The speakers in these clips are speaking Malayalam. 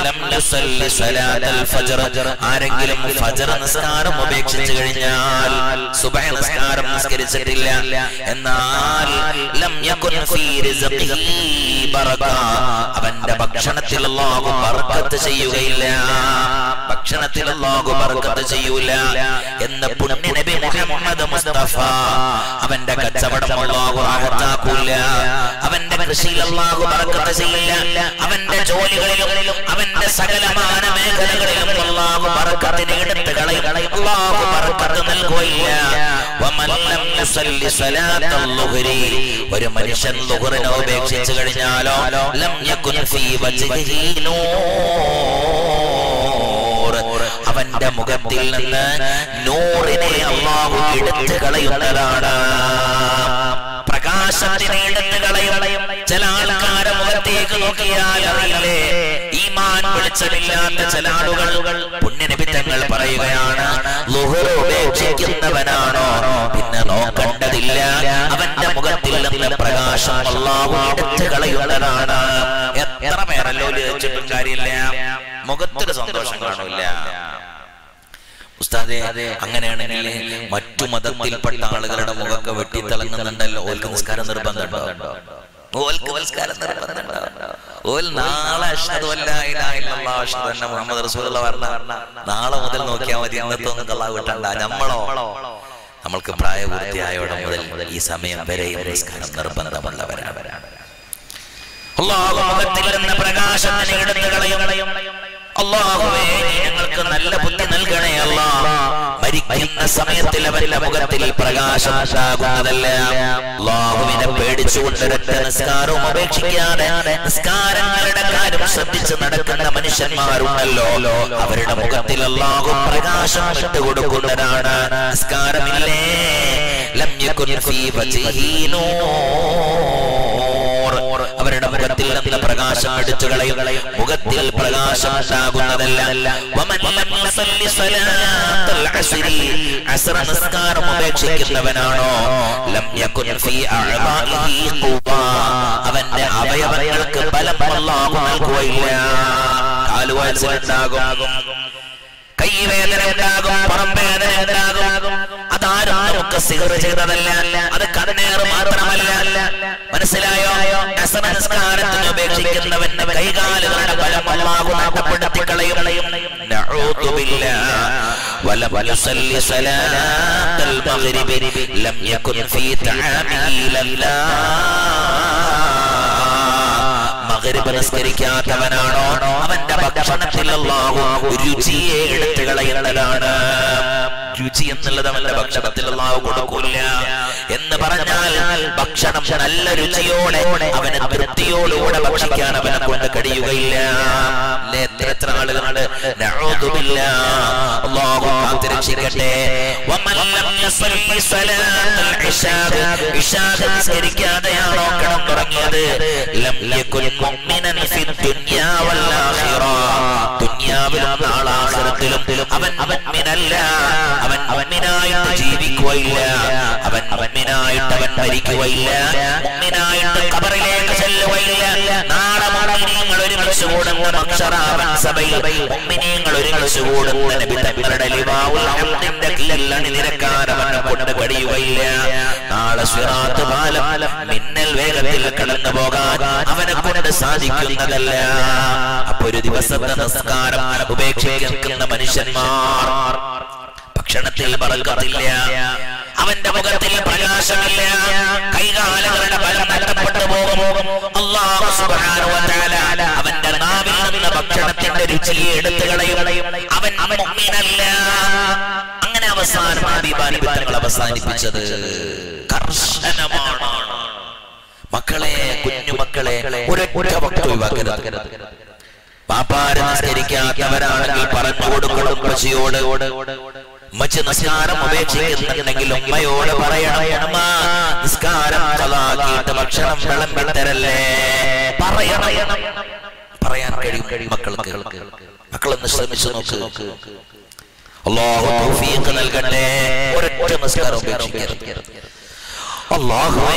ലം യുസല്ലി സ്വലാത്തൽ ഫജ്ർ ആരെങ്കിലും ഫജ്ർ നിസ്കാരം ഉപേക്ഷിച്ചു കഴിഞ്ഞാൽ സുബ്ഹ് നിസ്കാരം നിസ്കരിച്ചിട്ടില്ല എന്നാൽ ലം യകുൻ ഫീ റിസ്ഖിഹി ബറക അവന്റെ ഭക്ഷണത്തിൽ അല്ലാഹു ബർക്കത്ത് ചെയ്യുകയില്ല ഭക്ഷണത്തിൽ അല്ലാഹു ബർക്കത്ത് ചെയ്യൂല എന്ന പുണ്യ നബി മുഹമ്മദ് മുസ്തഫ അവന്റെ കച്ചവടം അല്ലാഹു റാഹത്താക്കൂല അവന്റെ കൃഷിയിൽ അല്ലാഹു ബർക്കത്ത് ചെയ്യില്ല അവന്റെ ജോലികളിലും അവന്റെ സകലമാന മേഖലകളിലും അല്ലാഹു ബർക്കത്തിനെ എടുത്ത് കളയും അല്ലാഹു ബർക്കത്ത് നൽകുകയില്ല വമൻ ലം യുസല്ലി സ്വലാത്തൽ ളുഹ്രി ഒരു മനുഷ്യൻ ളുഹ്റിനെ ഉപേക്ഷിച്ചു കഴിഞ്ഞാലോ ലം യകുൻ ഫീ വജ്ഹിഹി നൂർ അവന്റെ മുഖത്തിൽ നിന്ന് നൂറിനെ അല്ലാഹു എടുത്ത് കളയുന്നതാണ് പ്രകാശത്തിനെ എടുത്ത് കളയും ചില ആൾക്കാരെ മുഖത്തേക്ക് നോക്കിയാൽ അറിയില്ലേ ഈമാൻ വെളിച്ചമില്ലാത്ത ചില ആളുകൾ പുണ്യനബി തങ്ങൾ പറയുകയാണ് ളുഹ്ർ ഉപേക്ഷിക്കുന്നവനാണോ പിന്നെ നോക്കേണ്ടതില്ല അവന്റെ മുഖത്തിൽ നിന്ന് പ്രകാശം അല്ലാഹു എടുത്ത് കളയുന്നതാണ് എത്ര പേരല്ലോ വെച്ചിട്ടും കാര്യമില്ല മുഖത്തൊരു സന്തോഷം കാണില്ല ഉസ്താദേ അങ്ങനെയാണെങ്കിൽ മറ്റു മതത്തിൽപ്പെട്ട ആളുകളുടെ മുഖമൊക്കെ വെട്ടിത്തിളങ്ങുന്നുണ്ടല്ലോ ഓൽക്ക് നിസ്കാരം നിർബന്ധമുണ്ടോ നാളെ അഷ്ഹദു അല്ലാ ഇലാഹ ഇല്ലല്ലാഹ് അഷ്ഹദു അന്ന മുഹമ്മദ് റസൂലുള്ളാഹി പറഞ്ഞ നാളെ മുതൽ നോക്കിയാൽ മതി ഇന്നത്തെ ഒന്നും കള്ളാഹ് വിട്ടണ്ട നമ്മൾക്ക് പ്രായപൂർത്തിയായോടെ മുതൽ ഈ സമയം വരെ നിസ്കാരം നിർബന്ധമുള്ളവരാണ് അല്ലാഹു മുഖത്തിൽ നിന്ന് പ്രകാശത്തിനെ എടുത്ത് കളയും അല്ലാഹുവേ ഞങ്ങൾക്ക് നല്ല ബുദ്ധി നൽകണേ അല്ലാഹ് മരിക്കുന്ന സമയത്തിൽ അവരുടെ മുഖത്തിൽ പ്രകാശം ഉണ്ടാകുന്നതല്ല അല്ലാഹുവിനെ പേടിച്ചുകൊണ്ട് നിസ്കാരവും ഉപേക്ഷിക്കാതെ നിസ്കാരങ്ങളുടെ കാര്യം ശ്രദ്ധിച്ച് നടക്കുന്ന മനുഷ്യന്മാരുണ്ടല്ലോ അവരുടെ മുഖത്തിൽ അല്ലാഹു പ്രകാശം ഇട്ടുകൊടുക്കുന്നതാണ് നിസ്കാരമില്ലേ ലം യകുൻ ഫീ വജ്ഹിഹി നൂർ അവരുടെ മുഖത്തിൽ നിന്ന് പ്രകാശം എടുത്തു കളയും മുഖത്തിൽ പ്രകാശം ഉണ്ടാകുന്നതല്ല വമൻ ലം യുസല്ലി സ്വലാത്തൽ അസ്രി അസ്ർ നിസ്കാരം ഉപേക്ഷിക്കുന്നവനാണോ ലം യകുൻ ഫീ അഅ്ദാഇഹി ഖുവ അവന്റെ അവയവങ്ങൾക്ക് ബലം അല്ലാഹു നൽകുകയില്ല കാലുവേദന കൈവേദന ഉണ്ടാകും പുറംവേദന ഉണ്ടാകും അതാരും നമുക്ക് സിഹർ ചെയ്തതല്ല അത് കണ്ണേറ് മാത്രമല്ല മനസ്സിലായോ അസ്ർ നിസ്കാരത്തിന് ഉപേക്ഷിക്കുന്നവന്റെ കൈകാലുകളുടെ ബലം അല്ലാഹു നഷ്ടപ്പെടുത്തി കളയും നഊദു ബില്ലാഹ് വലം യുസല്ലി സ്വലാത്തൽ മഗ്രിബി ലം യകുൻ ഫീ തആമിഹി മഗ്രിബ് നിസ്കരിക്കാത്തവനാണോ അവന്റെ ഭക്ഷണത്തിൽ അല്ലാഹു രുചിയെ എടുത്തു കളയുന്നതാണ് രുചി എന്നുള്ളത് അവന്റെ ഭക്ഷണത്തിൽ അല്ലാഹു കൊടുക്കില്ല എന്ന് പറഞ്ഞാൽ ഭക്ഷണം നല്ല രുചിയോടെ അവന് തൃപ്തിയോടുകൂടെ ഭക്ഷിക്കാൻ അവനെ കൊണ്ട് കഴിയുകയില്ല എത്ര ആളുകളുണ്ട് നഊദു ബില്ലാഹ് അല്ലാഹു കാത്തിരക്ഷിക്കട്ടെ വമൻ ലം യുസല്ലി സ്വലാത്തൽ ഇശാ നിസ്കരിക്കാതെയാണോ കിടന്നുറങ്ങിയത് ലം യകുൻ മുഅ്മിനൻ ഫി ദുനിയാ വൽ ആഖിറ ദുനിയാവിലും നാളെ ആഖിറത്തിലും അവൻ മുഅ്മിനല്ല അവൻ മുഅ്മിനായിട്ട് ജീവിക്കുകയില്ല അവൻ മുഅ്മിനായിട്ട് അവൻ മരിക്കുകയില്ല മുഅ്മിനായിട്ട് ഖബറിലേക്ക് ചെല്ലുകയില്ല നാളെ മുഅ്മിനീങ്ങൾ ഒരുമിച്ച് കൂടുന്ന മഹ്ശറാവൻ സഭയിൽ മുഅ്മിനീങ്ങൾ ഒരുമിച്ച് കൂടുന്ന നബി തങ്ങളുടെ ലിവാഉൽ ഹംദിന്റെ കീഴിൽ അണിനിരക്കാൻ അവനെ കൊണ്ട് കഴിയുകയില്ല നാളെ സിറാത്ത് പാലം മിന്നൽ വേഗത്തിൽ കടന്നു പോകാൻ അവനെ കൊണ്ട് സാധിക്കുന്നതല്ല അപ്പൊ ഒരു ദിവസത്തെ നിസ്കാരം ഉപേക്ഷിക്കുന്ന മനുഷ്യന്മാർ ഭക്ഷണത്തിൽ ബറക്കത്തില്ല അവന്റെ മുഖത്തിൽ പ്രകാശമില്ല കൈകാലുകളുടെ ബലം നഷ്ടപ്പെട്ടു പോകും അല്ലാഹു സുബ്ഹാനഹു വ തആല അവന്റെ നാവിൽ നിന്ന് ഭക്ഷണത്തിന്റെ രുചിയെ എടുത്തു കളയും അവൻ മുഅ്മിനല്ല അങ്ങനെ അവസാനം ഹബീബാനി തങ്ങൾ അവസാനിപ്പിച്ചത് കർശനമാണ് മക്കളെ കുഞ്ഞുമക്കളെ ഒരൊറ്റ വക്ത് ഒഴിവാക്കരുത് പാപ്പാരെ നിസ്കരിക്കാത്തവരാണെങ്കിൽ പറഞ്ഞു കൊടുക്കണം ഉമ്മച്ചിയോട് ഉമ്മച്ചി നിസ്കാരം ഉപേക്ഷിക്കുന്നുണ്ടെങ്കിൽ ഉമ്മയോട് പറയണം നിസ്കാരം ഖളാക്കിയിട്ട് ഭക്ഷണം വിളമ്പി തരല്ലേ പറയാൻ കഴിയും മക്കൾക്ക് മക്കളൊന്ന് ശ്രമിച്ചു നോക്ക് അല്ലാഹു തൗഫീഖ് നൽകട്ടെ ഒരൊറ്റ നിസ്കാരം ഉപേക്ഷിക്കരുത് അല്ലാഹുവേ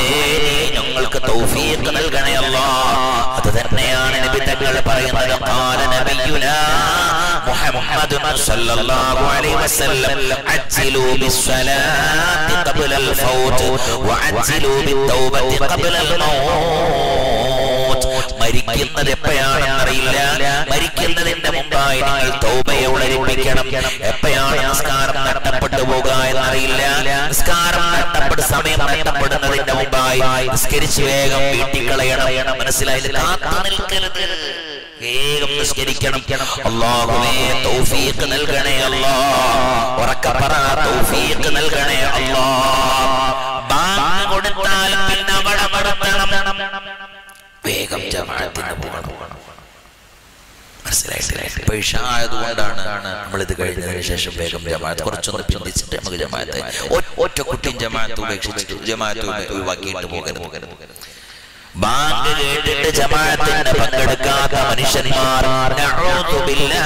ഞങ്ങൾക്ക് തൗഫീഖ് നൽകണേ അല്ലാഹ് അത് തന്നെയാണ് നബി തങ്ങൾ പറയുന്നത് ഖാല നബിയുന നബിയുനാ മുഹമ്മദുൻ സല്ലല്ലാഹു അലൈഹി വസല്ലം അജ്ലു ബിസ്സലാത്തി ഖബ്ലൽ ഫൗത്ത് വഅജ്ലു ബിത്തൗബത്തി ഖബ്ലൽ മൗത്ത്. മരിക്കുന്നത് എപ്പോഴാണെന്നറിയില്ല, മരിക്കുന്നതിന്റെ മുമ്പായി നിങ്ങൾ തൗബയെ ഉണരിപ്പിക്കണം. എപ്പോഴാണ് നിസ്കാരം നഷ്ടപ്പെട്ടു പോകുക എന്നറിയില്ല. നിസ്കാരം സമയം നഷ്ടപ്പെടുന്നതിന്റെ മുമ്പായി നിസ്കരിച്ച് വേഗം വീട്ടിൽ കളയണം. മനസ്സിലായില്ല, കാത്തു നിൽക്കരുത്, വേഗം നിസ്കരിക്കണം. അല്ലാഹുവേ തൗഫീഖ് നൽകണേ അല്ലാഹ്, ഉറക്കെ പറ തൗഫീഖ് നൽകണേ അല്ലാഹ്. ബാങ്ക് കൊടുത്താൽ പിന്നെ അവിടെ നടത്തണം, വേഗം ജമാഅത്തിന് പോകണം. മനസ്സിലായിട്ടില്ല? ആയതുകൊണ്ടാണ് നമ്മളിത് കഴിഞ്ഞതിന് ശേഷം വേഗം ജമാഅത്ത് കുറച്ചൊന്ന് ചിന്തിച്ചിട്ട് നമുക്ക് ജമാഅത്ത് ഒറ്റ കുട്ടിയും ജമാഅത്ത് ഉപേക്ഷിച്ചിട്ട് ജമാഅത്ത് ഒഴിവാക്കിയിട്ട് പോകരുത്. ബാങ്ക് കേട്ടിട്ട് ജമാഅത്തിന് പങ്കെടുക്കാത്ത മനുഷ്യന്മാർ നഊദു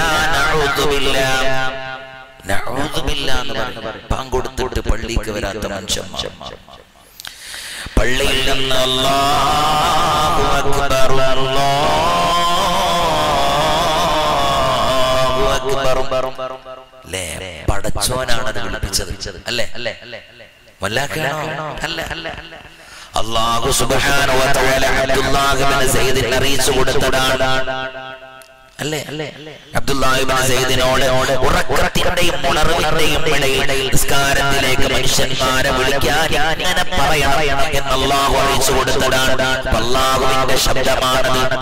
ബില്ലാഹ് എന്ന് പറയും. ബാങ്ക് കൊടുത്തിട്ട് പള്ളിക്ക് വരാത്ത മനുഷ്യന്മാർ, പള്ളിയിൽ നിന്ന് അല്ലാഹു അക്ബർ അല്ലാഹു അക്ബർ അല്ലേ, പടച്ചോനാണ് അത് വിളിപ്പിച്ചത് അല്ലേ? മല്ലാക്കാണോ? അല്ല. അല്ലാഹു സുബ്ഹാനഹു വ തആല അബ്ദുല്ലാഹ് ഇബ്നു സയ്യിദിനെ അറിയിച്ചു കൊടുത്തതാണ് അല്ലേ? അബ്ദുല്ലാഹ് ഇബ്നു സയ്യിദിനോട് ഉറക്കത്തിന്റെയും ഉണർവിന്റെയും ഇടയിൽ നിസ്കാരത്തിലേക്ക് മനുഷ്യന്മാരെ വിളിക്കാൻ അങ്ങനെ പറയണം എന്ന് അല്ലാഹു അറിയിച്ചു കൊടുത്തതാണ്. അല്ലാഹുവിന്റെ ശബ്ദമാണത്.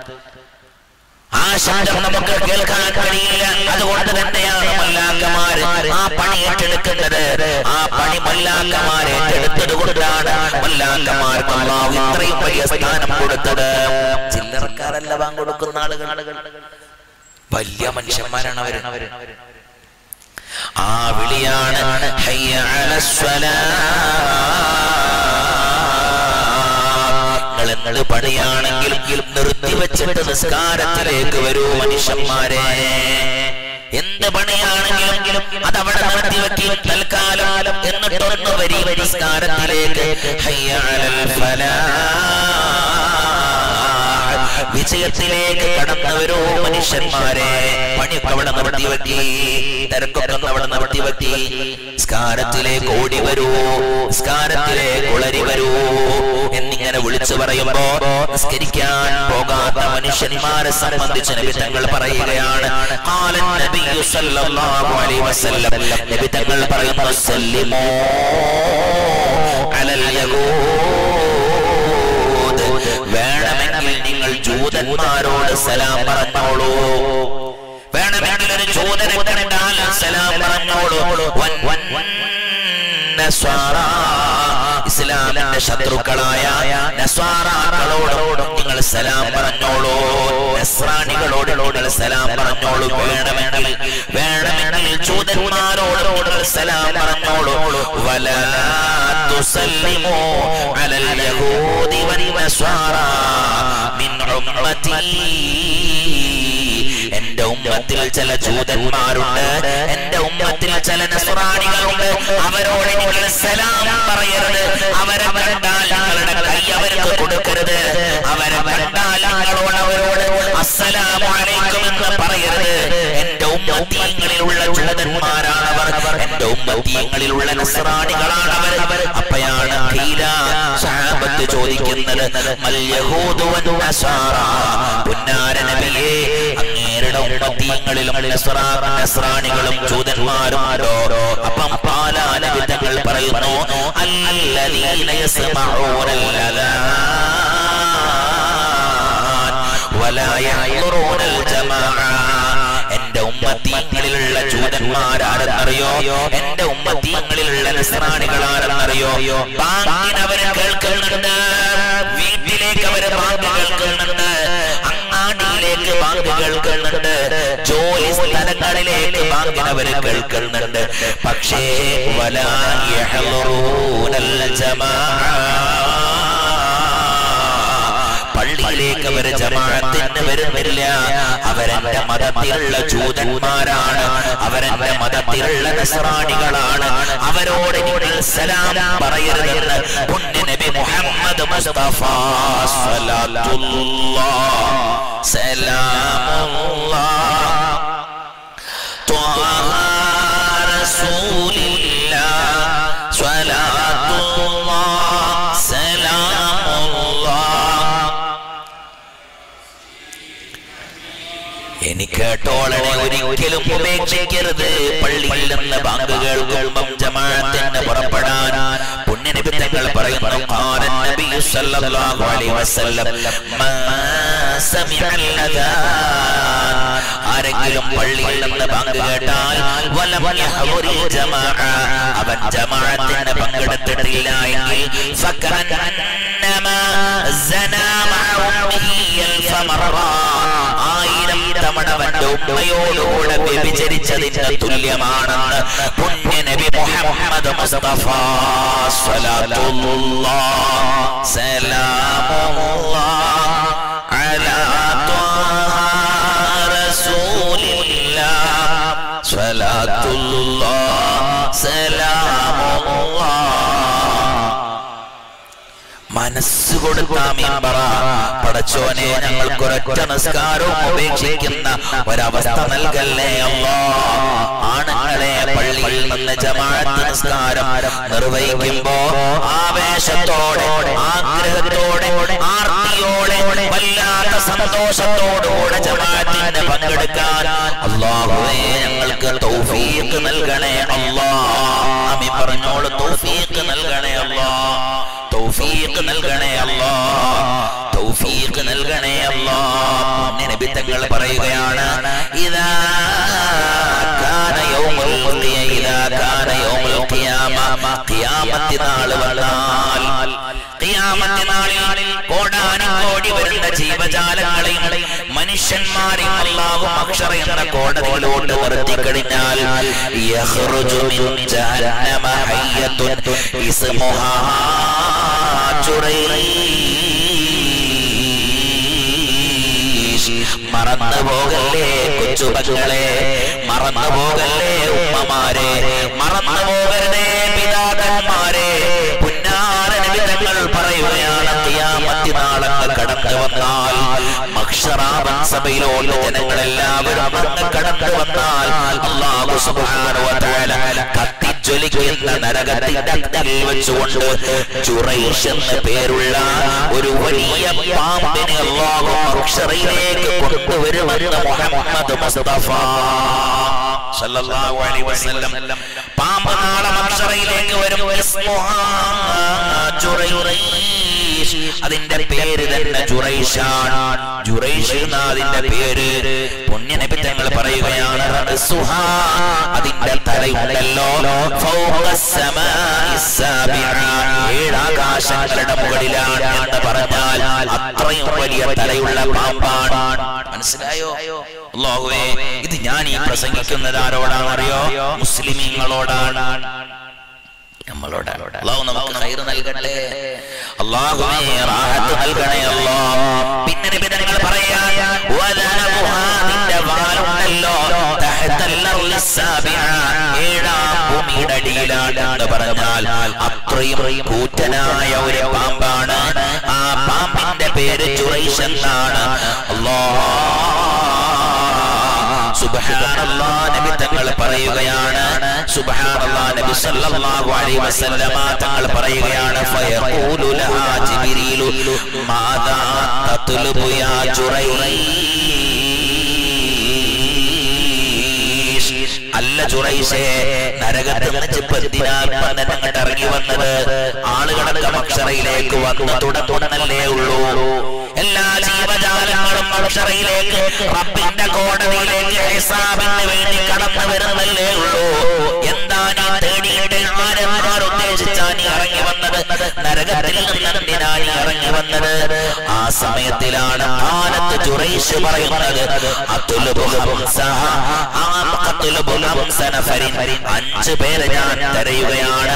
ആ ശബ്ദം നമുക്ക് കേൾക്കാൻ കഴിയില്ല. അതുകൊണ്ട് തന്നെയാണ് മല്ലാക്കമാര് ആ പണി ഏറ്റെടുക്കുന്നത്. ആ പണി മല്ലാക്കമാരെ ഏറ്റെടുത്തത് കൊണ്ടാണ് മല്ലാക്കമാർക്ക് അല്ലാഹു ഇത്രയും വലിയ സ്ഥാനം കൊടുത്തത്. ചില്ലറക്കാരല്ല ബാങ്ക് കൊടുക്കുന്ന ആളുകൾ, വലിയ മനുഷ്യന്മാരാണ് അവര്. ആ വിളിയാണ് ഹയ്യ അലസ്സലാ. എന്ത് പണിയാണെങ്കിലും നിർത്തിവെച്ചിട്ട് നിസ്കാരത്തിലേക്ക് വരൂ മനുഷ്യന്മാരെ. എന്ത് പണിയാണെങ്കിലും അതവിടെ നിർത്തിവെക്കി തൽക്കാലം, എന്നിട്ടൊന്ന് വരി നിസ്കാരത്തിലേക്ക്. ഹയ്യ അലൽ ഫലാഹ്, വിജയത്തിലേക്ക് കടന്നു വരൂ മനുഷ്യന്മാരെ. പണിയൊക്കെ അവിടെ നിർത്തിവെക്കി, തിരക്കൊക്കെ അവിടെ നിർത്തിവെക്കി, നിസ്കാരത്തിലേക്ക് ഓടി വരൂ, നിസ്കാരത്തിലേക്ക് ഉളരി വരൂ എന്നിങ്ങനെ വിളിച്ചു പറയുമ്പോ നിസ്കരിക്കാൻ പോകാത്ത മനുഷ്യന്മാരെ സംബന്ധിച്ച് നബി തങ്ങൾ പറയുകയാണ്. ഖാലൻ നബിയു സല്ലല്ലാഹു അലൈഹി വസല്ലം, നബി തങ്ങൾ പറയുന്നു സല്ലിമൂ അലൽ യഹൂദ്, വേണമെങ്കിൽ നിങ്ങൾ ജൂതന്മാരോട് സലാം പറഞ്ഞോളൂ. വേണമെങ്കിൽ ഒരു ജൂതനെ കണ്ടാൽ സലാം പറഞ്ഞോളൂ. ഇസ്ലാമിന്റെ ശത്രുക്കളായ നസ്വാറാക്കളോട് നിങ്ങൾ സലാം പറഞ്ഞോളൂ, നസ്രാനികളോട് നിങ്ങൾ സലാം പറഞ്ഞോളൂ. വേണമെങ്കിൽ ജൂതന്മാരോട് നിങ്ങൾ സലാം പറഞ്ഞോളൂ. വലാ തുസല്ലിമൂ അലൽ യഹൂദി വന്നസ്വാറാ മിൻ ഉമ്മത്തി, എന്റെ ഉമ്മത്തിൽ ചില ജൂതന്മാരുണ്ട്, എന്റെ ഉമ്മത്തിൽ ചില നസ്രാനികളുണ്ട്, അവരോട് നിങ്ങൾ സലാം പറയരുത്. അവരെ കണ്ടാൽ നിങ്ങളുടെ കൈ അവർക്ക് കൊടുക്കരുത്. അവരെ കണ്ടാൽ അവരോട് അസ്സലാമു അലൈക്കും എന്ന് പറയരുത്. എന്റെ ഉമ്മത്തീങ്ങളിലുള്ള ജൂതന്മാരാണവർ, എന്റെ ഉമ്മത്തീങ്ങളിലുള്ള നസ്രാനികളാണവർ. അപ്പയാണ് സഹാബത്ത് ചോദിക്കുന്നത്, മൽ യഹൂദു വന്നസ്വാറാ, പുന്നാര നബിയേ അങ്ങേരുടെ ഉമ്മത്തീങ്ങളിലും നസ്രാനികളും ജൂതന്മാരും ഉണ്ടോ? അപ്പം നബി തങ്ങൾ പറയുന്നു, അല്ലദീന യസ്മഊനൽ അദാൻ വലാ യഹ്ദുറൂനൽ ജമാഅ. എന്റെ ഉമ്മത്തീങ്ങളിലുള്ള ജൂതന്മാരാരെന്നറിയോ? എന്റെ ഉമ്മത്തീങ്ങളിലുള്ള നസ്രാനികളാരെന്നറിയോ? ബാങ്കിനവരെ കേൾക്കുന്നുണ്ട്, വീട്ടിലേക്ക് അവര് ബാങ്ക് കേൾക്കുന്നുണ്ട്, അങ്ങാടിയിലേക്ക് ബാങ്ക് കേൾക്കുന്നുണ്ട്, ജോലി സ്ഥലങ്ങളിലേക്ക് ബാങ്കിനവര് കേൾക്കുന്നുണ്ട്. പക്ഷേ വലാ യഹ്ദുറൂനൽ ജമാഅ, പള്ളിയിലേക്ക് അവർ ജമാഅത്തിന് വരുന്നില്ല. അവരെന്റെ മതത്തിലുള്ള ജൂതന്മാരാണ്, അവരെന്റെ മതത്തിലുള്ള നസ്രാനികളാണ്. അവരോട് നിങ്ങൾ സലാം പറയരുതെന്ന് പുണ്യ നബി മുഹമ്മദ് മുസ്തഫ സ്വല്ലല്ലാഹു സലാമുല്ലാഹ് ഇനി കേട്ടോളനെ ഒരിക്കലും ഉപേക്ഷിക്കരുത്. പള്ളിയിൽ നിന്ന് ബാങ്ക് കേൾക്കുമ്പം ജമാഅത്തിന് പുറപ്പെടാൻ പുണ്യനബി തങ്ങൾ പറയുന്നു, ഖാല നബി സല്ലല്ലാഹു അലൈഹി വസല്ലം മാ സമിഅൽ അദാൻ, ആരെങ്കിലും പള്ളിയിൽ നിന്ന് ബാങ്ക് കേട്ടാൽ വലം യഹ്ദുരിൽ ജമാഅ, അവൻ ജമാഅത്തിന് പങ്കെടുത്തിട്ടില്ല എങ്കിൽ ഫകഅന്നമാ സനാ മഅ ഉമ്മിഹി അൽഫ മറ, 1000 തവണ അവന്റെ ഉമ്മയോടുകൂടെ വ്യഭിചരിച്ചതിന് തുല്യമാണെന്ന് പുണ്യനബി മുഹമ്മദ് മുസ്തഫ സ്വല്ലല്ലാഹു സലാമുല്ലാഹ് അലാ ത്വാഹ റസൂലില്ലാഹ് സ്വല്ലല്ലാഹു സലാമുല്ലാഹ്. മനസ്സ് കൊടുത്താ മിമ്പറ, പടച്ചോനെ ഞങ്ങൾക്കൊരൊറ്റ നിസ്കാരവും ഉപേക്ഷിക്കുന്ന ഒരവസ്ഥ നൽകല്ലേ അല്ലാഹ്. ആണുങ്ങളെ പള്ളിയിൽ നിന്ന് ജമാഅത്ത് നിസ്കാരം നിർവഹിക്കുമ്പോ ആവേശത്തോടെ, ആഗ്രഹത്തോടെ, ആർത്തിയോടെ, വല്ലാത്ത സന്തോഷത്തോടുകൂടെ ജമാഅത്തിന് പങ്കെടുക്കാൻ അല്ലാഹുവേ ഞങ്ങൾക്ക് തൗഫീഖ് നൽകണേ അല്ലാഹ്. ആമീൻ പറഞ്ഞോളൂ. തൗഫീഖ് നൽകണേ അല്ലാഹ്, തൗഫീഖ് നൽകണേ അല്ലാഹ്, തൗഫീഖ് നൽകണേ അല്ലാഹ്. നബി തങ്ങൾ പറയുകയാണ്, ഇദാ കാന യൗമുൽ ഖിയാമ, ഖിയാമത്ത് നാൾ വന്നാൽ, ഖിയാമത്ത് നാളിൽ കോടാനുകോടി വരുന്ന ജീവജാലങ്ങളെയും മനുഷ്യന്മാരെയും അല്ലാഹു മഹ്ശർ എന്ന കോടതിയിലോട്ട് നിർത്തിക്കഴിഞ്ഞാൽ യഖ്റുജു മിൻ ജഹന്നമ ഹയ്യത്തുൻ ഇസ്മുഹാ ജുറൈഷ്. മറന്നു പോകല്ലേ കൊച്ചുമക്കളെ, മറന്നു പോകല്ലേ ഉമ്മമാരെ, മറന്നു പോകരുതേ പിതാക്കന്മാരെ. പുന്നാര നബി തങ്ങൾ പറയുകയാണ്, ഖിയാമത്ത് നാളങ്ങ് കടന്നു വന്നാൽ, മഹ്ശറാബൻ സഭയിലോട്ട് ജനങ്ങളെല്ലാവരും അങ്ങ് കടന്നു വന്നാൽ അല്ലാഹു സുബ്ഹാനഹു വ തആല കത്തിജ്വലിക്കുന്ന നരകത്തിന്റെ അഗ്നിയിൽ വെച്ചുകൊണ്ട് ജുറൈഷ് എന്ന പേരുള്ള ഒരു വലിയ പാമ്പിനെ അല്ലാഹു മഹ്ശറിലേക്ക് കൊണ്ടുവരുമെന്ന് മുഹമ്മദ് മുസ്തഫ സല്ലല്ലാഹു അലൈഹി വസല്ലം. പാമ്പ് നാളെ മഹ്ശറിലേക്ക് വരും. ജുറൈഷ്, അതിന്റെ പേര് തന്നെ ജുറൈഷാണ്. ജുറൈഷ് എന്ന അതിന്റെ പേര്. പുണ്യനബി തങ്ങൾ പറയുകയാണ്, അതിന്റെ തലയുണ്ടല്ലോ ഏഴാകാശങ്ങളുടെ മുകളിലാണ് എന്ന് പറഞ്ഞാൽ അത്രയും വലിയ തലയുള്ള പാമ്പാണ്. മനസ്സിലായോ? അല്ലാഹുവേ, ഇത് ഞാൻ ഈ പ്രസംഗിക്കുന്നത് ആരോടാണെന്നറിയോ? മുസ്ലിമീങ്ങളോടാണ്, നമ്മളോടാണ്. അല്ലാഹു നമുക്ക് ഖൈർ നൽകട്ടെ. അല്ലാഹുവേ റാഹത്ത് നൽകണേ അല്ലാഹ്. പിന്നെ നബി തങ്ങൾ പറയാൻ, വലനബുഹാദിന്റെ വാലുണ്ടല്ലോ തഹതൽ അർളിസ്സാബിഅ, ഏഴാം ഭൂമിയുടെ അടിയിലാണ് എന്ന് പറഞ്ഞാൽ അത്രയും കൂറ്റനായ ഒരു പാമ്പാണ്. ആ പാമ്പിന്റെ പേര് ജുറൈഷ് എന്നാണ്. അല്ലാഹ് സുബ്ഹാനല്ലാഹ്. നബി തങ്ങൾ പറയുകയാണ്, സുബ്ഹാനല്ലാഹ്. നബി സല്ലല്ലാഹു അലൈഹി വസല്ലമ തങ്ങൾ പറയുകയാണ്, ഫയഖൂലു ലഹാ ജിബ്രീലു മാദാ തത്ലുബു യാ ജുറൈഷ്. അല്ല ജുറൈഷേ, നരകത്തിൽ നിന്ന് അങ്ങോട്ട് ഇറങ്ങി വന്നത് ആളുകളൊക്കെ മഹ്ശറിലേക്ക് വന്ന് തുടങ്ങുന്നല്ലേ ഉള്ളൂ. എല്ലാ ജീവജാലങ്ങളും മഹ്ശറിലേക്ക് റബ്ബിന്റെ കോടതിയിലേക്ക് ഹിസാബിന് വേണ്ടി കടന്നു വരുന്നല്ലേ ഉള്ളൂ. എന്താണ് തേടിയിട്ട് ആരെന്മാർ ഉദ്ദേശിച്ചാണ് ഇറങ്ങി വന്നത്? നരകത്തിൽ നിന്നെന്തിനാണ് ഇറങ്ങി വന്നത്? ആ സമയത്തിലാണ് ആനത്ത് ജുറൈഷ് പറയുന്നത്, 5 പേരെ ഞാൻ തിരയുകയാണ്.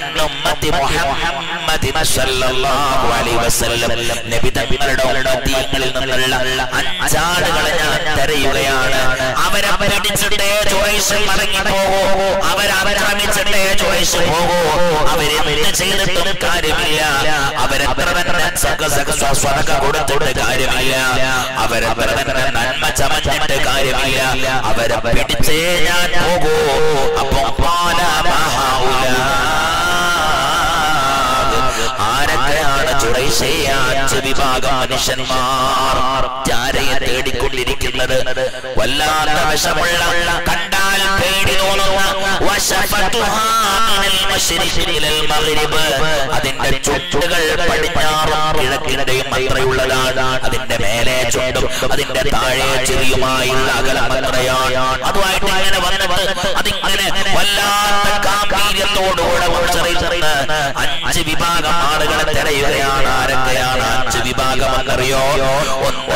നബി തങ്ങളുടെ ഉമ്മത്തികളിൽ നിന്നുള്ള 5 ആളുകളെ ഞാൻ തിരയുകയാണ്. അവരെ പിടിച്ചിട്ടേ ജുറൈഷ് മടങ്ങി പോകൂ, അവരെ ആക്രമിച്ചിട്ടേ ജുറൈഷ് പോകൂ. അവരെന്ത് ചെയ്തിട്ടും കാര്യമില്ല, അവരെത്ര തന്നെ സ്വതക കൊടുത്തിട്ട് കാര്യമില്ല, അവരെത്ര തന്നെ നന്മ ചമഞ്ഞിട്ട് കാര്യമില്ല, അവരെ പിടിച്ചേ ഞാൻ പോകൂ. അപ്പൊ ആരൊക്കെയാണ് ഖുറൈശിയ 5 വിഭാഗം മനുഷ്യന്മാർ ചാരയെ തേടിക്കൊണ്ടിരിക്കുന്നത്. വല്ലാത്ത വിഷമുള്ള, കണ്ടാൽ പേടി തോന്നുന്ന അതിന്റെ ചുണ്ടുകൾ പടിഞ്ഞാറും കിഴക്കിന്റെയും അത്രയുള്ളതാണ്. അതിന്റെ മേലെ ചുണ്ടും അതിന്റെ താഴെ ചെറിയുമായുള്ള അകലം അത്രയാണ്. അതുമായിട്ട് ഇങ്ങനെ വന്നിട്ട് അതിങ്ങനെ വല്ലാത്ത ഗാംഭീര്യത്തോടുകൂടെ 5 വിഭാഗം ആളുകളെ തിരയുകയാണ്. ആരൊക്കെയാണ് 5 വിഭാഗം എന്നറിയോ? ഒന്ന്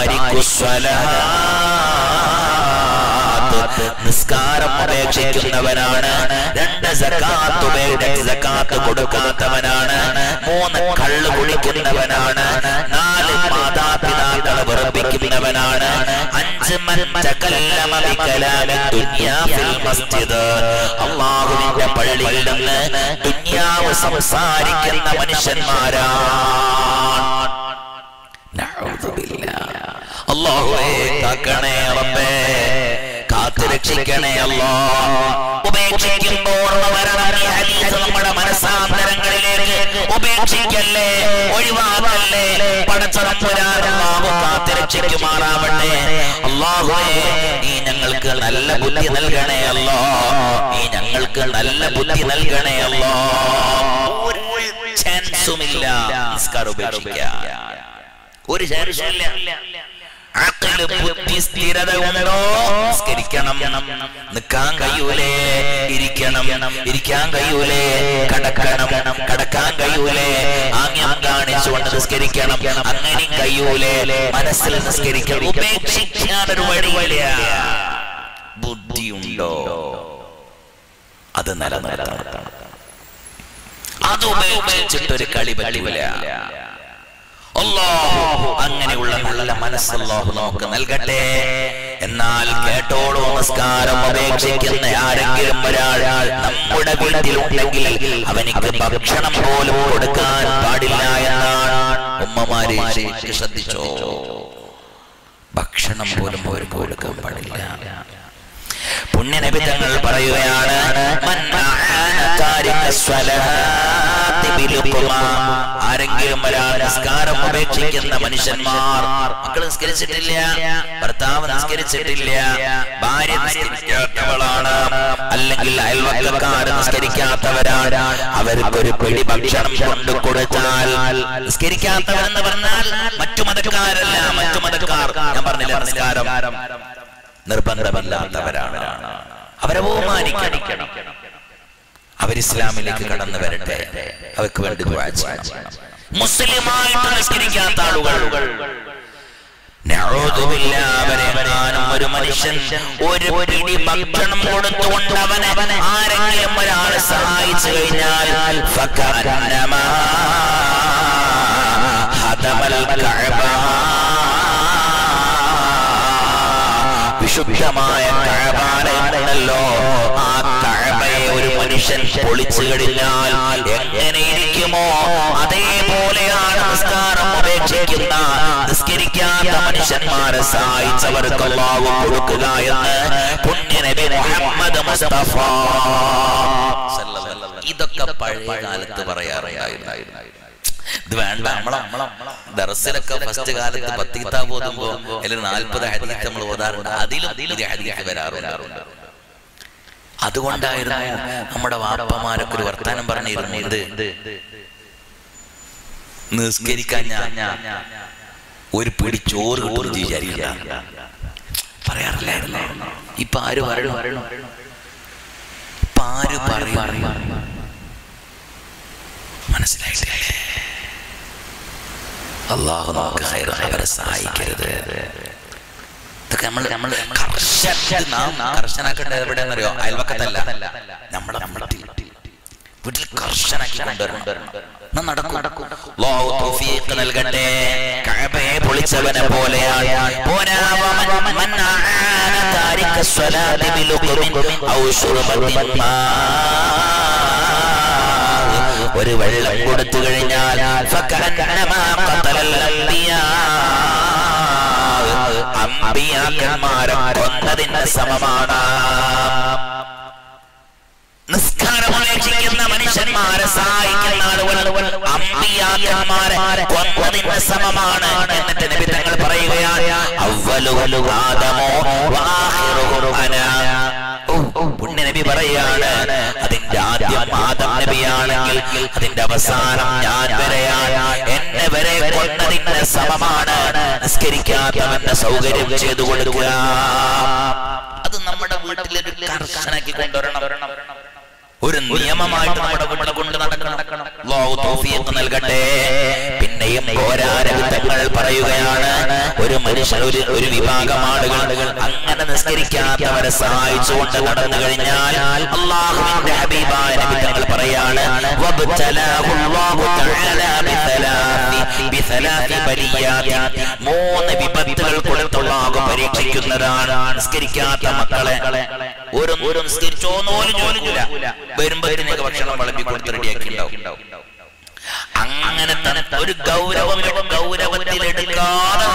നിസ്കാരം ഉപേക്ഷിക്കുന്നവനാണ്. 2 സകാത്ത് കൊടുക്കാത്തവനാണ്. 3 കള്ള് കുടിക്കുന്നവനാണ്. 4 മാതാപിതാക്കളെ വെറുപ്പിക്കുന്നവനാണ്. 5 അല്ലാഹുവിന്റെ പള്ളിയിൽ നിന്ന് ദുനിയാവ് സംസാരിക്കുന്ന മനുഷ്യന്മാരാണ്. അല്ലാഹുവേ കാക്കണേ റബ്ബേ, കാത്തുരക്ഷിക്കണേ അല്ലാഹ്. ഉപേക്ഷിക്കുമ്പോൾ നമ്മുടെ മനസാന്തരങ്ങളിലേക്ക് ഉപേക്ഷിക്കല്ലേ, ഒഴിവാക്കല്ലേ. പടച്ചതമ്പുരാൻ അല്ലാഹു കാത്തുരക്ഷിക്കുമാറാവട്ടെ. അല്ലാഹുവേ നീ ഞങ്ങൾക്ക് നല്ല ബുദ്ധി നൽകണേ അല്ലാഹ്. നീ ഞങ്ങൾക്ക് നല്ല ബുദ്ധി നൽകണേ അല്ലാഹ്. ഒരു ചാൻസുമില്ല നിസ്കാരം ഉപേക്ഷിക്കാൻ, ഒരു ചാൻസുമില്ല. ബുദ്ധി സ്ഥിരത ഉണ്ടോ? നിസ്കരിക്കണം. നിൽക്കാൻ കഴിയൂലേ? ഇരിക്കണം. ഇരിക്കാൻ കഴിയൂലേ? കടക്കാൻ കഴിയൂലേ? ആംഗ്യം കാണിച്ചുകൊണ്ട് നിസ്കരിക്കണം. അങ്ങനെ കഴിയൂലേ? മനസ്സിൽ നിസ്കരിക്കണം. ഉപേക്ഷിക്കാനൊരു വഴിയില്ല. ബുദ്ധിയുണ്ടോ? അത് നിലനിർത്തണം. അത് ഉപേക്ഷിച്ചിട്ടൊരു കളി പറ്റൂല. അല്ലാഹു അങ്ങനെയുള്ള നല്ല മനസ്സ് അല്ലാഹു നമുക്ക് നൽകട്ടെ. എന്നാൽ കേട്ടോളൂ, നമസ്കാരം ഉപേക്ഷിക്കുന്ന ആരെങ്കിലും ഒരാൾ നമ്മുടെ വീട്ടിലുണ്ടെങ്കിൽ അവനിക്ക് ഭക്ഷണം പോലും കൊടുക്കാൻ പാടില്ല എന്നാണ്. ഉമ്മമാരെ ശ്രദ്ധിച്ചോ, ഭക്ഷണം പോലും അവർക്ക് കൊടുക്കാൻ പാടില്ല. പുണ്യനബി തങ്ങൾ പറയുകയാണ്, ആരെങ്കിലും ഒരാൾ നിസ്കാരം ഉപേക്ഷിക്കുന്ന മനുഷ്യന്മാർ, മക്കൾ നിസ്കരിച്ചിട്ടില്ല, ഭർത്താവ് നിസ്കരിച്ചിട്ടില്ല, ഭാര്യ നിസ്കരിക്കാത്തവളാണ്, അല്ലെങ്കിൽ അയൽവക്കക്കാർ നിസ്കരിക്കാത്തവരാണ്, അവർക്കൊരു പിടി ഭക്ഷണം കൊണ്ടു കൊടുത്താൽ, നിസ്കരിക്കാത്തവരെന്ന് പറഞ്ഞാൽ മറ്റു മതക്കാരല്ല, മറ്റു മതക്കാർ ഞാൻ പറഞ്ഞില്ല, നിസ്കാരം നിർബന്ധമില്ലാത്തവരാണ്, അവരെ ബഹുമാനിക്കണം. അവർ ഇസ്ലാമിലേക്ക് കടന്നു വരട്ടെ, അവർക്ക് വേണ്ടി ദുആ ചെയ്യണം. മുസ്ലിമായിട്ട് നിസ്കരിക്കാത്ത ആളുകൾ, ഒരു മനുഷ്യൻ ഒരു പിടി ഭക്ഷണം കൊടുത്തുകൊണ്ട് അവനെ ആരെങ്കിലും ഒരാൾ സഹായിച്ചു കഴിഞ്ഞാൽ വിശുദ്ധമായ കഅബാലയമുണ്ടല്ലോ, ആ കഅബയെ ഒരു മനുഷ്യൻ പൊളിച്ചു കഴിഞ്ഞാൽ എങ്ങനെയിരിക്കുമോ അതേപോലെയാണ് നിസ്കാരം ഉപേക്ഷിക്കുന്ന നിസ്കരിക്കാത്ത മനുഷ്യന്മാരെ സഹായിച്ചവർക്ക് അല്ലാഹു കൊടുക്കുക എന്ന് പുണ്യനബി മുഹമ്മദ് മുസ്തഫ. ഇതൊക്കെ പഴയ കാലത്ത് പറയാറുണ്ടായിരുന്നു. ഇത് വേണ്ട, ദർസിലൊക്കെ ഫസ്റ്റ് കാലത്ത് 10 കിതാബ് ഓതുമ്പോ അതിൽ 40 ഹദീസ് നമ്മൾ ഓതാറുണ്ട്, അതിലും ഹദീസ് വരാറുണ്ട്. അതുകൊണ്ടായിരുന്നു നമ്മുടെ വാപ്പമാരൊക്കെ ഒരു വർത്താനം പറഞ്ഞിരുന്നു, ഇത് നിസ്കരിക്കാൻ ഒരു പിടി ചോറ് കിട്ടുമെന്ന് വിചാരിക്കില്ല, പറയാറില്ലായിരുന്നു. ഇപ്പൊ ആര് പറയണു, ഇപ്പൊ ആര് പറയും, മനസ്സിലായിട്ടില്ലേ? അല്ലാഹു നമുക്ക് അവരെ സഹായിക്കരുത്. ഇതൊക്കെ നമ്മൾ കർശനാക്കേണ്ടത് എവിടെയെന്നറിയോ? അയൽവക്കത്തല്ല, നമ്മുടെ വീട്ടിൽ കർശനാക്കി കൊണ്ടുവരണം. നടക്കും. അല്ലാഹു തൗഫീഖ് നൽകട്ടെ. കഅബയെ പൊളിച്ചവനെ പോലെയാണ്. ഒരു വെള്ളം കൊടുത്തു കഴിഞ്ഞാൽ അമ്പിയാക്കന്മാരെ കൊന്നതിന് സമമാണ്. നിസ്കാരം ഉപേക്ഷിക്കുന്ന മനുഷ്യന്മാരെ സഹായിക്കുന്ന ആളുകൾ അമ്പിയാക്കന്മാരെ കൊന്നതിന് സമമാണ്. എന്നിട്ട് നബി തങ്ങൾ പറയുകയാണ് അവ്വലു ആദമോ വആഖിറുഹു അനാ. പുണ്യ നബി പറയാണ് അതിന്റെ ആദ്യം ആദം നബിയാണെങ്കിൽ അതിന്റെ അവസാനം ഞാൻ വരെയാണ്. എന്നെ വരെ കൊന്നതിന് സമമാണ് നിസ്കരിക്കാത്തവന്റെ സൗകര്യം ചെയ്തു കൊടുക്കുക. അത് നമ്മുടെ വീട്ടിലൊരു കർശനാക്കി കൊണ്ടുവരണം. ഒരു നിയമമായിട്ട് നമ്മുടെ വീട്ടിൽ കൊണ്ട് നടക്കണം. അല്ലാഹു തൗഫീഖ് നൽകട്ടെ. പിന്നെയും പോരാരവിധങ്ങൾ പറയുകയാണ് ഒരു മനുഷ്യൻ ഒരു വിഭാഗം ആളുകൾ അങ്ങനെ നിസ്കരിക്കാത്തവരെ സഹായിച്ചുകൊണ്ട് നടന്നു കഴിഞ്ഞാൽ അല്ലാഹുവിന്റെ ഹബീബായ നബി തങ്ങൾ പറയാണ് വബ്തലാഹു അല്ലാഹു തആല ബിസലാത്തി ബലിയാതി. 3 വിപത്തുകൾ കൊടുത്ത് അല്ലാഹു പരീക്ഷിക്കുന്നതാണ് നിസ്കരിക്കാത്ത മക്കളെ. ഒരു നിസ്കരിച്ചോന്നോലും ചോദിക്കൂല, വരുമ്പോഴത്തേക്ക് ഭക്ഷണം വിളമ്പി കൊടുത്ത് റെഡിയാക്കി ഉണ്ടാവും. അങ്ങനെ തന്നെ ഒരു ഗൗരവത്തിലെടുക്കാതെ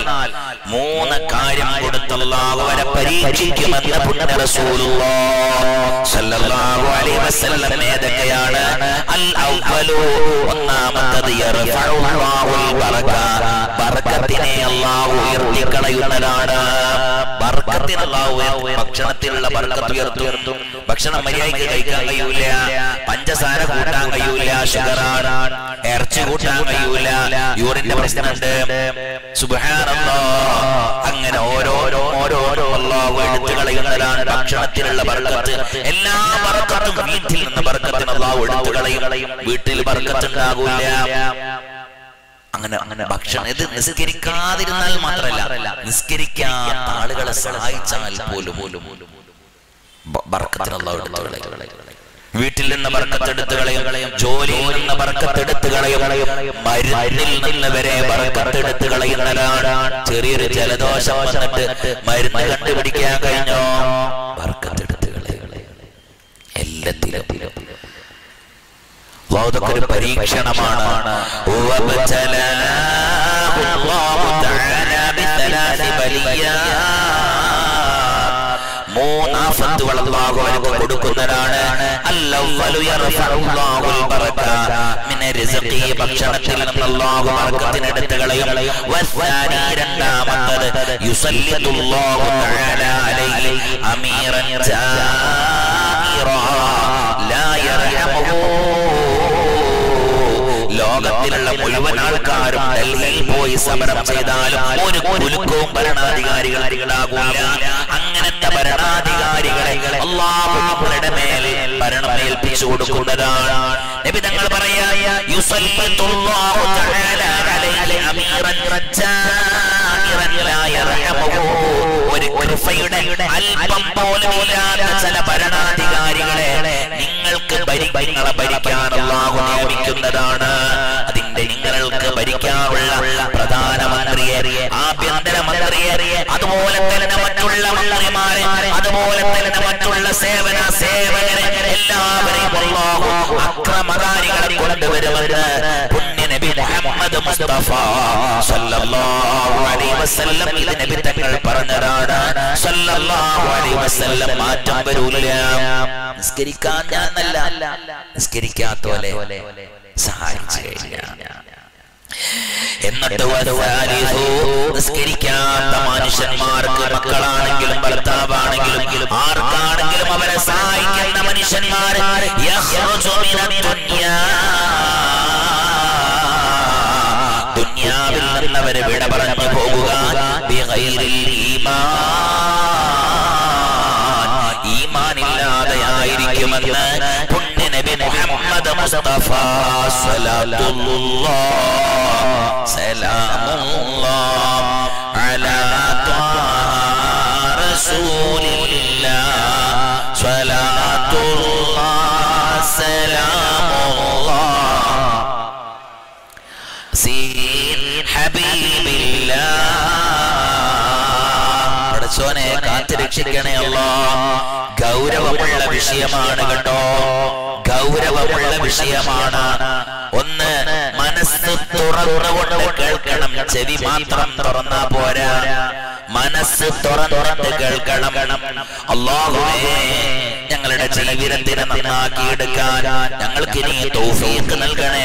3 കാര്യം കൊടുത്തുള്ള അവരെ പരീക്ഷിക്കുമെന്ന് പുണ്യ റസൂലുള്ളാഹി സ്വല്ലല്ലാഹു അലൈഹി വസല്ലം ഏതൊക്കെയാണ്? അൽ അവ്വലു, ഒന്നാമത്തേത് യർഫഉല്ലാഹുൽ ബറക, ബർക്കത്തിനെ അല്ലാഹു ഉയർത്തിക്കളയുന്നതാണ്. ബർക്കത്തിനെ അല്ലാഹു ഭക്ഷണത്തിലുള്ള ബർക്കത്ത് ഉയർത്തും. ഭക്ഷണം മര്യാദയ്ക്ക് കഴിക്കാൻ കഴിയൂല, പഞ്ചസാര കൂട്ടാൻ കഴിയൂല, ഷുഗറാണ്, ഇറച്ചി കൂട്ടാൻ കഴിയൂല, യൂറിന്റെ പ്രശ്നമുണ്ട്. സുബ്ഹാനല്ലാഹ്. അങ്ങനെ ഓരോരോ അല്ലാഹു എടുത്തു കളയുന്നതാണ് ഭക്ഷണത്തിലുള്ള ബർക്കത്ത്. എല്ലാ ബർക്കത്തും വീട്ടിൽ നിന്ന് ബർക്കത്തിന് അല്ലാഹു എടുത്തു കളയും. വീട്ടിൽ ബർക്കത്ത് ഉണ്ടാകൂല. അങ്ങനെ ഭക്ഷണം ഇത് നിസ്കരിക്കാതിരുന്നാൽ മാത്രമല്ല, നിസ്കരിക്കാത്ത ആളുകളെ സഹായിച്ചാൽ പോലും ബർക്കത്തിന് അല്ലാഹു എടുത്തു കളയും. വീട്ടിൽ നിന്ന് ബർക്കത്തെടുത്ത് കളയും, ജോലിയിൽ നിന്ന് ബർക്കത്തെടുത്ത് കളയും, മരുന്നിൽ നിന്ന് വരെ ബർക്കത്തെടുത്ത് കളയുന്നതാണ്. ചെറിയൊരു ജലദോഷം വന്നിട്ട് മരുന്ന് കണ്ടുപിടിക്കാൻ കഴിഞ്ഞോ, ബർക്കത്തെടുത്ത് കളയും. എല്ലാത്തിലും അല്ലാഹു ഒരു പരീക്ഷണമാണ്. വബതലാഹു തആല ബിസലാസി ബലിയാ. 3 ആഫത്തുകൾ അല്ലാഹു അവർക്ക് കൊടുക്കുന്നതാണ്. അൽ-അവ്വലു യർഫഉല്ലാഹുൽ ബറക മിന റിസ്ഖി, ഭക്ഷണത്തിൽ നിന്ന് അല്ലാഹു ബർക്കത്തിനെ എടുത്തു കളയും. വസ്സാനി, രണ്ടാമത്തേത് യുസല്ലിതുല്ലാഹു തആല അലൈഹി അമീറൻ ജാഇറാ ലാ യർഹമുഹു. ലോകത്തിലുള്ള മുഴുവൻ ആൾക്കാരും ഡൽഹിയിൽ പോയി സമരം ചെയ്താലും ഒരു കുലുക്കവും ഭരണാധികാരികളാകൂല. അങ്ങനത്തെ ഭരണാധികാരികളെ അല്ലാഹുവിന്റെ മേൽ ഭരണം ഏൽപ്പിച്ചു കൊടുക്കുന്നതാണ്. നബി തങ്ങൾ പറയാ യുസല്ലിതുല്ലാഹു തആല അലൈഹി അമീറൻ ജാഇറൻ ലാ യർഹമുഹു. ഒരു കൃപയുടെ അല്പം പോലും ഇല്ലാത്ത ചില ഭരണാധികാരികളെ നിങ്ങൾക്ക് നിങ്ങളെ ഭരിക്കാൻ അല്ലാഹു നിയമിക്കുന്നതാണ്. അതിന്റെ നിങ്ങൾക്ക് ഭരിക്കാനുള്ള പ്രധാനമന്ത്രിയെ, ആഭ്യന്തരമന്ത്രിയെ, അതുപോലെ തന്നെ മറ്റുള്ള മന്ത്രിമാരെ, അതുപോലെ തന്നെ മറ്റുള്ള സേവകരെ എല്ലാവരെയും അല്ലാഹു അക്രമകാരികളെ കൊണ്ടുവരുമെന്ന് പുണ്യ നബി മുഹമ്മദ് മുസ്തഫ സല്ലല്ലാഹു അലൈഹി വസല്ലം ഇത് നബി തങ്ങൾ പറഞ്ഞതാണ്. സല്ലല്ലാഹു അലൈഹി വസല്ലം മാറ്റം വരൂല. നിസ്കരിക്കാൻ ഞാനല്ല, നിസ്കരിക്കാത്തോലെ സഹായിച്ചു കഴിഞ്ഞാൽ. എന്നിട്ട് നിസ്കരിക്കാത്ത മനുഷ്യന്മാർക്ക്, മക്കളാണെങ്കിലും ഭർത്താവാണെങ്കിലും ആർക്കാണെങ്കിലും അവരെ സഹായിക്കുന്ന മനുഷ്യന്മാർ ദുനിയാവിൽ നിന്നവരെ വിട പറഞ്ഞു പോകുക. ഈമാനില്ലാതെയായിരിക്കുമെന്ന് പുണ്യ നബി മുഹമ്മദ് മുസ്തഫ സ്വല്ലല്ലാഹു സലാമുല്ലാഹ് അലാ റസൂലില്ലാഹ് സ്വലാത്തുല്ലാഹ് സലാമുല്ലാഹ് സീൻ ഹബീബില്ലാഹ്. പടച്ചോനെ കാത്തുരക്ഷിക്കണേ അല്ലാഹ്. ഗൗരവമുള്ള വിഷയമാണ് കേട്ടോ, ഗൗരവമുള്ള വിഷയമാണ്. ഒന്ന്, മനസ്സ് തുറന്നുകൊണ്ട് കേൾക്കണം. ചെവി മാത്രം തുറന്നാ പോരാ, മനസ്സ് തുറന്നിട്ട് കേൾക്കണം. അല്ലാഹുവേ ഞങ്ങളുടെ ജീവിതത്തിനെ നന്നാക്കിയെടുക്കാൻ ഞങ്ങൾക്ക് നീ തൗഫീഖ് നൽകണേ